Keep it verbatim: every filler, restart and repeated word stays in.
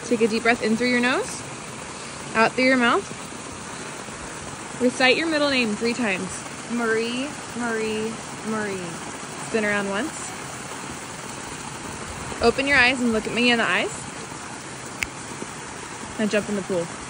Take a deep breath in through your nose, out through your mouth. Recite your middle name three times. Marie, Marie, Marie. Spin around once. Open your eyes and look at me in the eyes. Now jump in the pool.